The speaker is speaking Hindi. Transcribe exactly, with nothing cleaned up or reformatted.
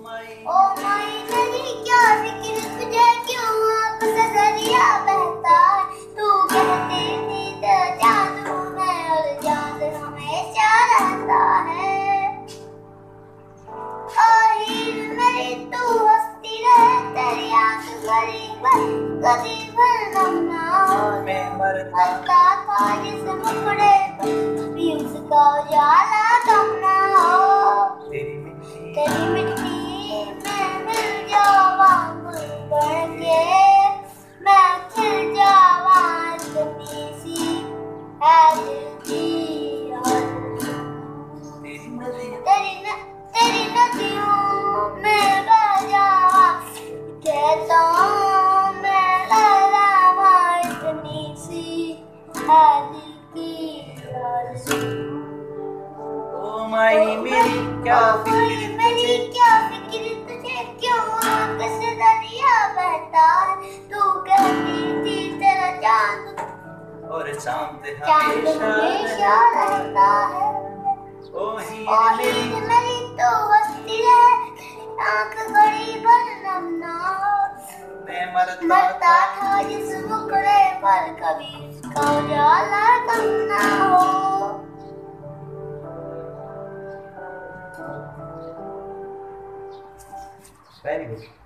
ओ माई मेरी क्या फिक्र तुझे क्यों आँख से दरिया बहता है। तू कहती थी तेरा जादू में और याद हमेशा रहता है। आही मेरी तू हंसती रहे तेरी आँख गली भर कभी भर ना हो। मैं मरता था जिस मुखड़े पर कभी उसका उजाला कम ना हो। तेरी मिट्टी तेरी मिट्टी में मिल जावा बढ़ के मैं खिल जावा इतनी सी है दिल की आरज़ू। तेरी नदियाँ तेरी न, तेरी नदियों में बह जावा कहता हूँ मैं लहरावा इतनी सी है दिल की आरज़ू। ओ माई मेरी क्या ओ फिक्र माई मेरी तुझे क्या फिक्र तुझे क्यों आँख से दरिया बहता है। तू कहती थी तेरा चांद और चांद चांद हमेशा हमेशा रहता है। ओ ओ हीर मेरी हीर मेरी तो हंसती रहे आँख घड़ी भर नम ना हो। मैं मरता मरता था जिस मुखड़े पर कभी उसका उजाला कम ना हो। Very good.